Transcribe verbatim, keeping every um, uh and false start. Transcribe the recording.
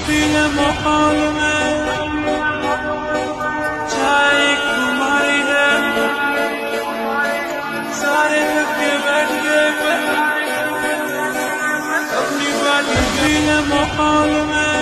पीले मोहाल में चाय घुमाई है, सारे थके बैठ गए अपनी बात पीले मोहाल में।